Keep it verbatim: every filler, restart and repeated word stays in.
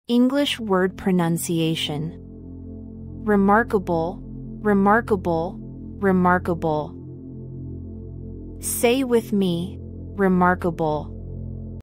English word pronunciation. Remarkable, remarkable, remarkable. Say with me, remarkable.